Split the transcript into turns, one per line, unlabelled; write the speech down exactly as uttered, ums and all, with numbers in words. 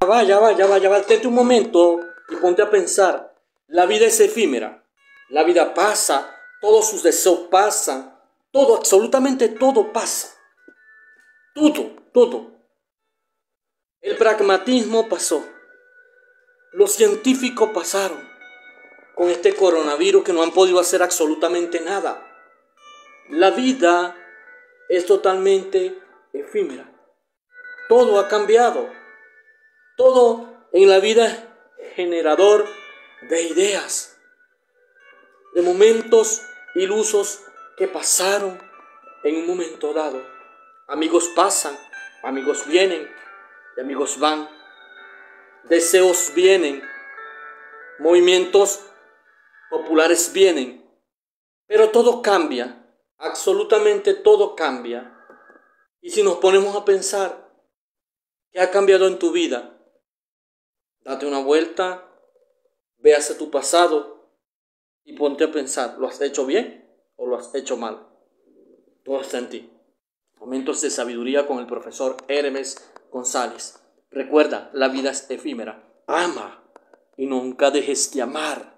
Vaya, vaya, vaya, vaya, un momento y ponte a pensar. La vida es efímera. La vida pasa, todos sus deseos pasan, todo, absolutamente todo pasa. Todo, todo. El pragmatismo pasó. Los científicos pasaron con este coronavirus que no han podido hacer absolutamente nada. La vida es totalmente efímera. Todo ha cambiado. Todo en la vida es generador de ideas, de momentos ilusos que pasaron en un momento dado. Amigos pasan, amigos vienen y amigos van. Deseos vienen, movimientos populares vienen, pero todo cambia, absolutamente todo cambia. Y si nos ponemos a pensar, ¿qué ha cambiado en tu vida? Date una vuelta, ve hacia tu pasado y ponte a pensar, ¿lo has hecho bien o lo has hecho mal? Todo está en ti. Momentos de sabiduría con el profesor Hermes González. Recuerda, la vida es efímera. Ama y nunca dejes de amar.